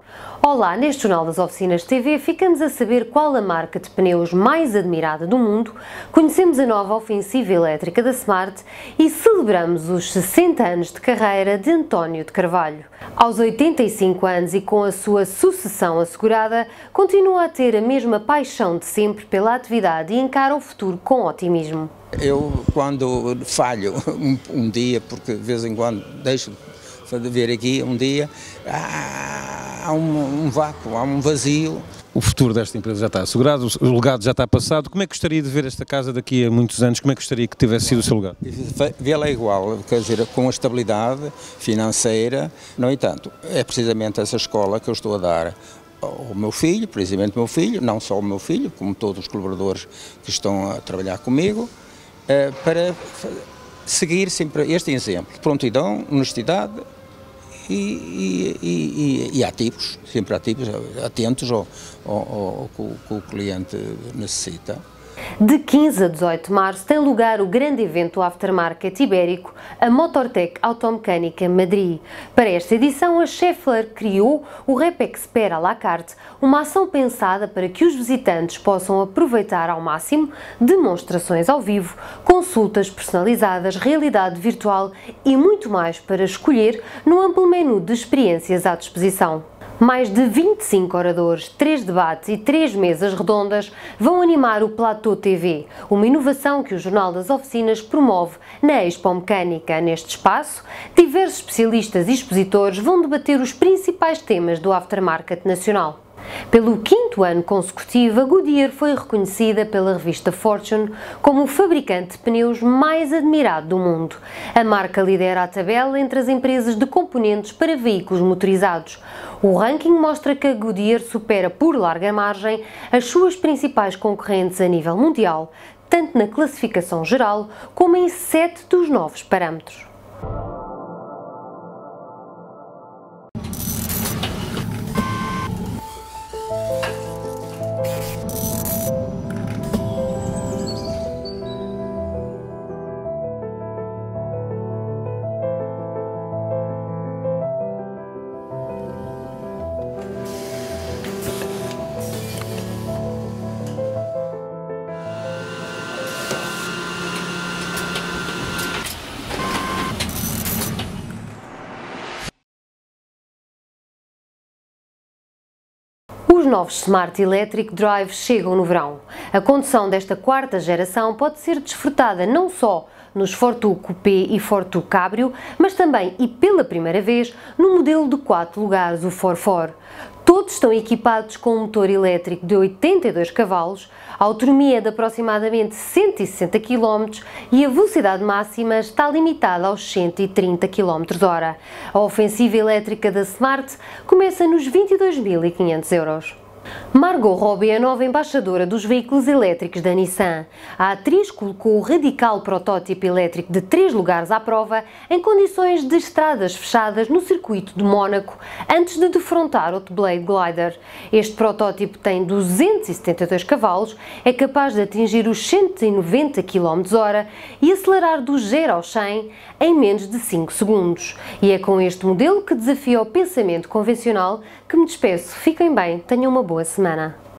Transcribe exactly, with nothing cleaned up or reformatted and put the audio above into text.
Olá, neste Jornal das Oficinas T V ficamos a saber qual a marca de pneus mais admirada do mundo, conhecemos a nova ofensiva elétrica da Smart e celebramos os sessenta anos de carreira de António de Carvalho. Aos oitenta e cinco anos e com a sua sucessão assegurada, continua a ter a mesma paixão de sempre pela atividade e encara o futuro com otimismo. Eu, quando falho um, um dia, porque de vez em quando deixo de ver aqui um dia, há, há um, um vácuo, há um vazio. O futuro desta empresa já está assegurado, o legado já está passado. Como é que gostaria de ver esta casa daqui a muitos anos? Como é que gostaria que tivesse sido o seu legado? Vê-la igual, quer dizer, com a estabilidade financeira. No entanto, é precisamente essa escola que eu estou a dar ao meu filho, precisamente ao meu filho, não só o meu filho, como todos os colaboradores que estão a trabalhar comigo, para seguir sempre este exemplo de prontidão, honestidade e, e, e, e ativos, sempre ativos, atentos ao, ao, ao que o cliente necessita. De quinze a dezoito de março tem lugar o grande evento Aftermarket Ibérico, a Motortech Automecânica Madrid. Para esta edição, a Schaeffler criou o Repexper à la carte, uma ação pensada para que os visitantes possam aproveitar ao máximo demonstrações ao vivo, consultas personalizadas, realidade virtual e muito mais para escolher no amplo menu de experiências à disposição. Mais de vinte e cinco oradores, três debates e três mesas redondas vão animar o Platô T V, uma inovação que o Jornal das Oficinas promove na Expo Mecânica. Neste espaço, diversos especialistas e expositores vão debater os principais temas do aftermarket nacional. Pelo quinto ano consecutivo, a Goodyear foi reconhecida pela revista Fortune como o fabricante de pneus mais admirado do mundo. A marca lidera a tabela entre as empresas de componentes para veículos motorizados. O ranking mostra que a Goodyear supera por larga margem as suas principais concorrentes a nível mundial, tanto na classificação geral como em sete dos novos parâmetros. Os novos Smart Electric Drive chegam no verão. A condução desta quarta geração pode ser desfrutada não só nos Fortwo Coupé e Fortwo Cabrio, mas também e pela primeira vez no modelo de quatro lugares, o quatro quatro. Todos estão equipados com um motor elétrico de oitenta e dois cavalos, a autonomia de aproximadamente cento e sessenta quilómetros e a velocidade máxima está limitada aos cento e trinta quilómetros por hora. A ofensiva elétrica da Smart começa nos vinte e dois mil e quinhentos euros. Margot Robbie é a nova embaixadora dos veículos elétricos da Nissan. A atriz colocou o radical protótipo elétrico de três lugares à prova em condições de estradas fechadas no circuito de Mónaco antes de defrontar o Blade Glider. Este protótipo tem duzentos e setenta e dois cavalos, é capaz de atingir os cento e noventa quilómetros por hora e acelerar do zero ao cem em menos de cinco segundos. E é com este modelo que desafia o pensamento convencional que me despeço. Fiquem bem, tenham uma boa semana.